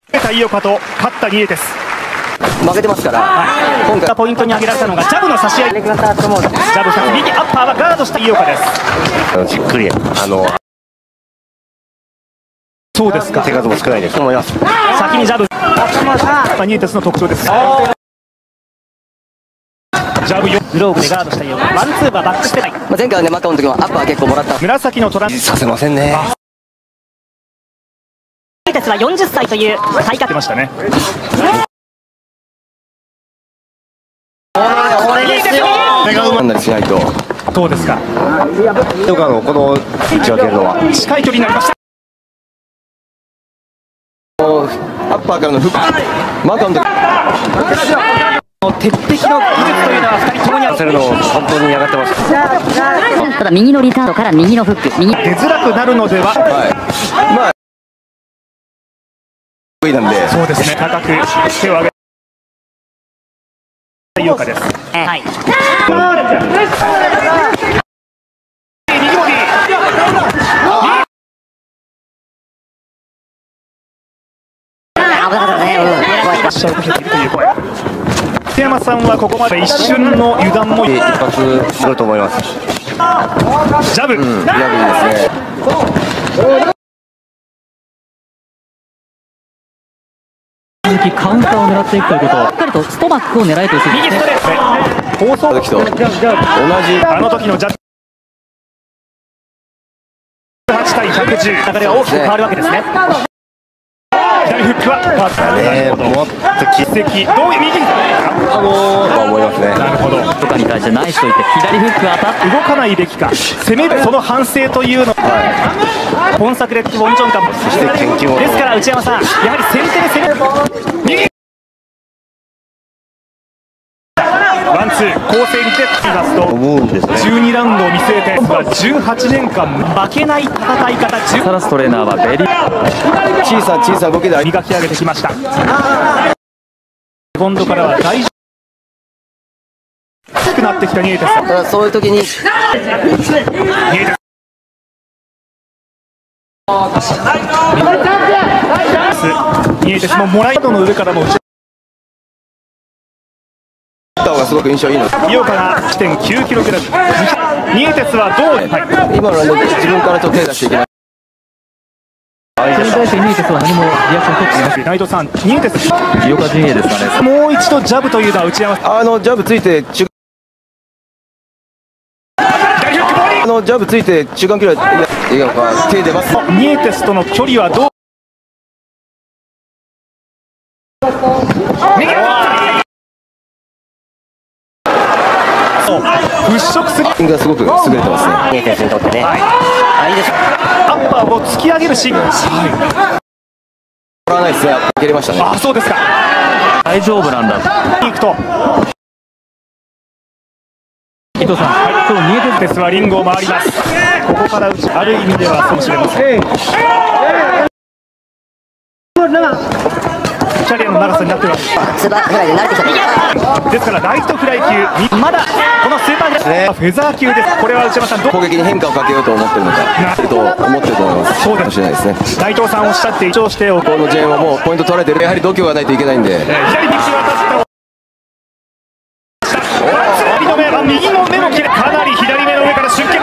井岡と勝ったニエテス。 負けてますから、 今回ポイントに挙げられたのがジャブの差し合い。ジャブ2つ、右アッパーはガードした井岡です。 じっくりそうですか。 手数も少ないですと思います。 先にジャブ。ニエテスの特徴です。ジャブ4、グローブでガードした井岡。ワンツーはバックしてない。 前回はね、マカオの時もアッパー結構もらった。 紫のトランさせませんね。 ニエテスは40歳という体格。 出ましたね。 かなりしないと。 そうですか。 とかのこの位置分けるのは近い距離になりました。 アッパーからのフック、マカオの時鉄壁の技術というのは2人ともにある。 それの本当に上がってます。 ただ右のリターンから右のフック、右出づらくなるのでは。 まあ得意なんで。 そうですね。高く手を上げた井岡です。 はい。 右ボディ。 危なかったね。 おっしゃるとおりという声。北山さんはここまで一瞬の油断も一発すると思います。 ジャブ。 いいですね。 続きカウンターを狙っていくということをしっかりとストマックを狙えという数字右ストレート。放送時と同じあの時のジャブ。8対110。流れが大きく変わるわけですね。左フックは変わったね。 もっと奇跡。どういう右。 思いますね。 なるほど。 とかに対してナイスと言って左フックが当たって動かないべきか、攻めるその反省というの、本作でウォンチョンカンそして研究をですから内山さん、やはり先手で攻める。右ワンツー攻勢に出ていますと思うんですね。 12ラウンドを見据えて18年間負けない戦い方。 サラストレーナーはベリー小さな動きで磨き上げてきました。セコンドからは大丈夫大きくなってきたニエテス。 ただそういう時にニエテスニエテスももらい角の上からも打ちた方がすごく印象いいの。 井岡が 1.9 キログラム。ニエテスはどう、 今のは自分からちょっと手出していけない。 それに対してニエテスは何もリアクション取っていません。 内藤さん、ニエテス井岡陣営ですかね。 もう一度ジャブというのは内山さん。 ジャブついて左フックボディジャブついて中間距離は手出ます。 ニエテスとの距離はどう。右払拭する。 がすごく優れてますね。 ニエテスにとってね。 いいです。アッパーを突き上げるシーン。 もらわないですね。蹴れましたね。 あ、そうですか。 大丈夫なんだ。 行くと伊藤さん、そのニエテステスはリングを回ります。ここからある意味ではかもしれません。キャリアの長さになっています。 スーパーフライで慣れてきた。 ですからライトフライ級、まだこのスーパーフライ、フェザー級です。これは内山さん、 攻撃に変化をかけようと思ってるのか思ってると思います。 そうかもしれないですね。 内藤さんおっしゃって一応しておく。 このジェーンはもうポイント取られてる。やはり度胸がないといけないんで。 左に渡った右の目の切れ、かなり左目の上から出血。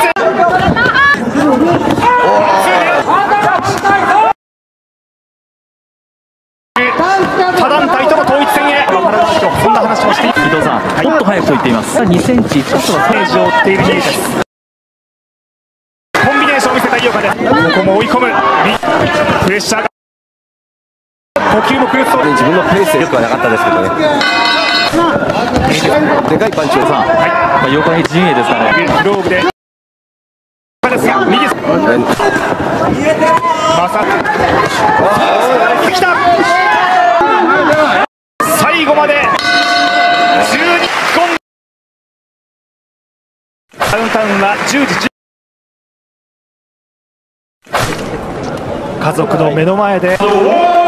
他団体との統一戦へ、そんな話をしている。 伊藤さん、もっと早くと言っています。2センチちょっとはステージを追っているニエテス。コンビネーションを見せた井岡です。ここも追い込む。プレッシャーが呼吸も苦しそう。 自分のペースでよくはなかったですけどね。でかいパンチをさ、 8日に陣営ですかね。 グローブでですが右まさか来た。最後まで12本。カウンタウンは10時10。家族の目の前で